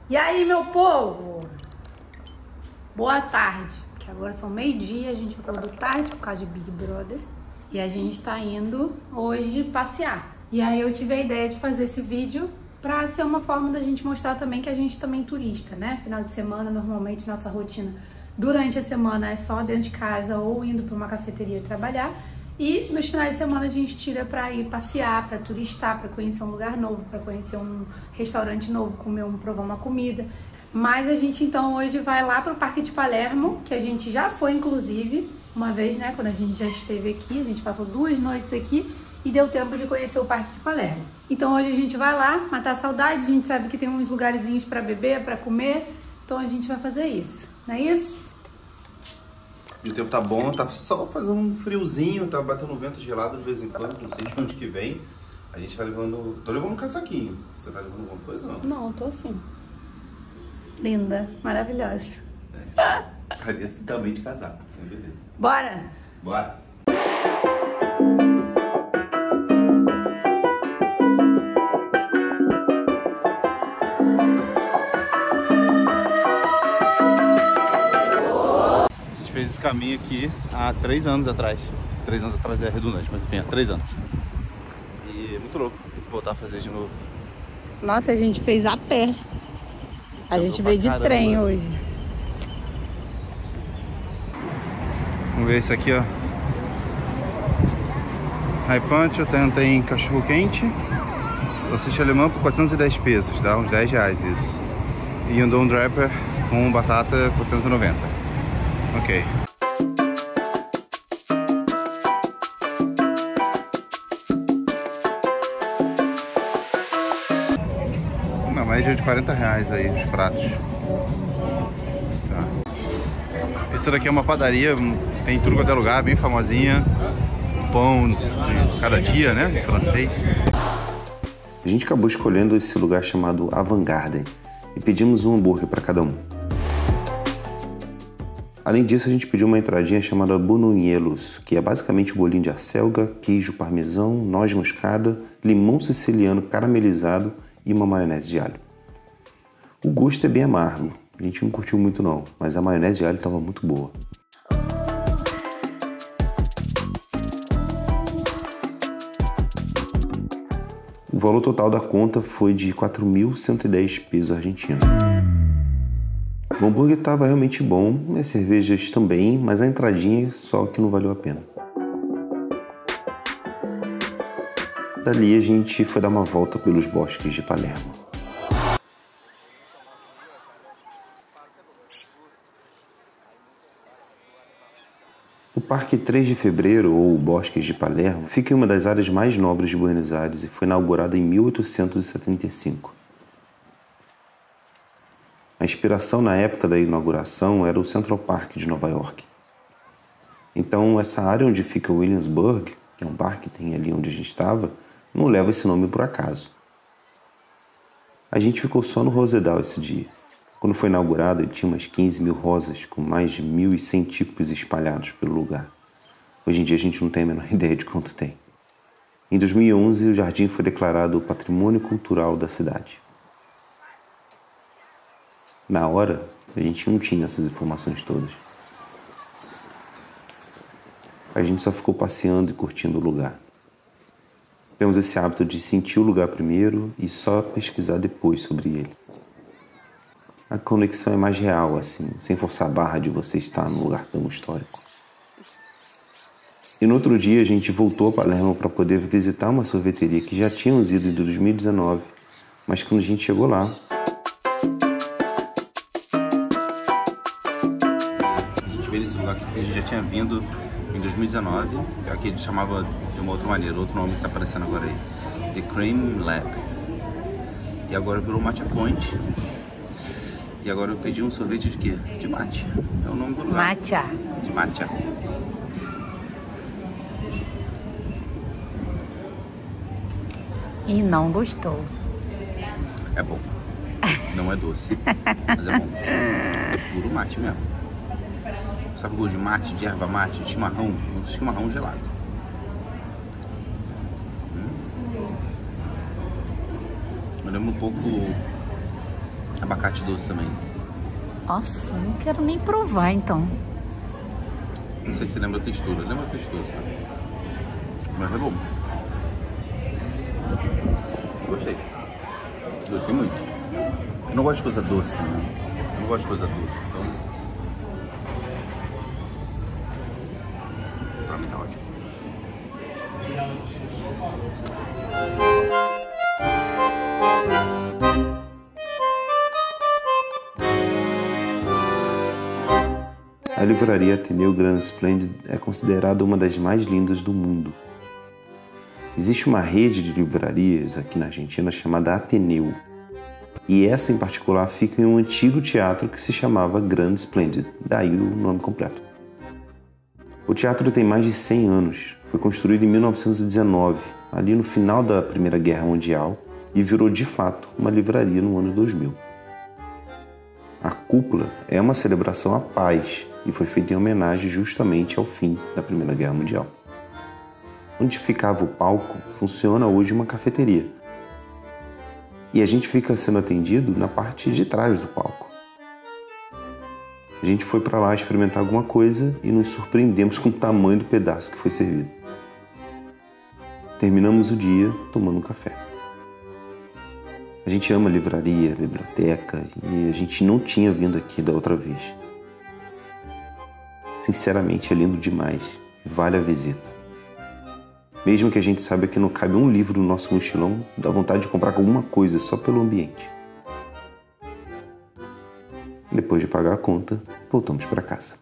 E aí, meu povo? Boa tarde. Que agora são meio-dia, a gente acordou tarde por causa de Big Brother. E a gente tá indo hoje passear. E aí eu tive a ideia de fazer esse vídeo pra ser uma forma da gente mostrar também que a gente também é turista, né? Final de semana, normalmente nossa rotina durante a semana é só dentro de casa ou indo pra uma cafeteria trabalhar. E nos finais de semana a gente tira pra ir passear, pra turistar, pra conhecer um lugar novo, pra conhecer um restaurante novo, provar uma comida. Mas a gente então hoje vai lá pro Parque de Palermo, que a gente já foi inclusive uma vez, né, quando a gente já esteve aqui, a gente passou 2 noites aqui e deu tempo de conhecer o Parque de Palermo. Então hoje a gente vai lá matar a saudade, a gente sabe que tem uns lugarzinhos pra beber, pra comer, então a gente vai fazer isso, não é isso? E o tempo tá bom, tá só fazendo um friozinho, tá batendo um vento gelado de vez em quando, não sei de onde que vem. A gente tá levando... Tô levando um casaquinho. Você tá levando alguma coisa ou não? Não, tô sim. Linda, maravilhosa. Parece também de casaco, então beleza. Bora! Bora! A gente fez esse caminho aqui há 3 anos atrás. 3 anos atrás é redundante, mas enfim, há 3 anos. E é muito louco voltar a fazer de novo. Nossa, a gente fez a pé. A gente veio de trem hoje. Vamos ver esse aqui, ó. High Punch, tem cachorro quente. Salsicha alemã por 410 pesos, dá uns 10 reais isso. E um Don Draper com batata 490. Ok. Uma média de 40 reais aí os pratos. Tá. Esse daqui é uma padaria, tem tudo quanto é lugar, bem famosinha. Pão de cada dia, né? Em francês. A gente acabou escolhendo esse lugar chamado Avant Garden e pedimos um hambúrguer para cada um. Além disso, a gente pediu uma entradinha chamada Bununhelos, que é basicamente um bolinho de acelga, queijo parmesão, noz moscada, limão siciliano caramelizado e uma maionese de alho. O gosto é bem amargo, a gente não curtiu muito não, mas a maionese de alho estava muito boa. O valor total da conta foi de 4.110 pesos argentinos. O hambúrguer estava realmente bom, as cervejas também, mas a entradinha só que não valeu a pena. Dali a gente foi dar uma volta pelos bosques de Palermo. O Parque 3 de Fevereiro, ou Bosques de Palermo, fica em uma das áreas mais nobres de Buenos Aires e foi inaugurado em 1875. A inspiração na época da inauguração era o Central Park de Nova York. Então, essa área onde fica Williamsburg, que é um parque que tem ali onde a gente estava, não leva esse nome por acaso. A gente ficou só no Rosedal esse dia. Quando foi inaugurado, ele tinha umas 15 mil rosas, com mais de 1.100 tipos espalhados pelo lugar. Hoje em dia a gente não tem a menor ideia de quanto tem. Em 2011, o jardim foi declarado Patrimônio Cultural da cidade. Na hora, a gente não tinha essas informações todas. A gente só ficou passeando e curtindo o lugar. Temos esse hábito de sentir o lugar primeiro e só pesquisar depois sobre ele. A conexão é mais real, assim, sem forçar a barra de você estar num lugar tão histórico. E no outro dia a gente voltou a Palermo para poder visitar uma sorveteria que já tínhamos ido em 2019, mas quando a gente chegou lá... A gente veio nesse lugar que a gente já tinha vindo em 2019, aqui ele chamava de uma outra maneira, outro nome que está aparecendo agora aí, The Cream Lab. E agora virou Matcha Point. E agora eu pedi um sorvete de quê? De matcha. É o nome do lugar. Matcha. De matcha. E não gostou. É bom. Não é doce, mas é bom. É puro mate mesmo. Sabe o gosto de mate, de erva mate, de chimarrão? Um chimarrão gelado. Eu lembro um pouco Abacate doce também. Nossa, não quero nem provar, então. Não sei se lembra a textura. Lembra a textura, sabe? Mas é bom. Gostei. Gostei muito. Eu não gosto de coisa doce, né? Eu não gosto de coisa doce, então... Pra mim tá ótimo. A livraria Ateneu Grand Splendid é considerada uma das mais lindas do mundo. Existe uma rede de livrarias aqui na Argentina chamada Ateneu. E essa em particular fica em um antigo teatro que se chamava Grand Splendid, daí o nome completo. O teatro tem mais de 100 anos, foi construído em 1919, ali no final da Primeira Guerra Mundial, e virou de fato uma livraria no ano 2000. A cúpula é uma celebração à paz e foi feita em homenagem justamente ao fim da Primeira Guerra Mundial. Onde ficava o palco, funciona hoje uma cafeteria. E a gente fica sendo atendido na parte de trás do palco. A gente foi para lá experimentar alguma coisa e nos surpreendemos com o tamanho do pedaço que foi servido. Terminamos o dia tomando um café. A gente ama livraria, biblioteca e a gente não tinha vindo aqui da outra vez. Sinceramente, é lindo demais. Vale a visita. Mesmo que a gente saiba que não cabe um livro no nosso mochilão, dá vontade de comprar alguma coisa só pelo ambiente. Depois de pagar a conta, voltamos para casa.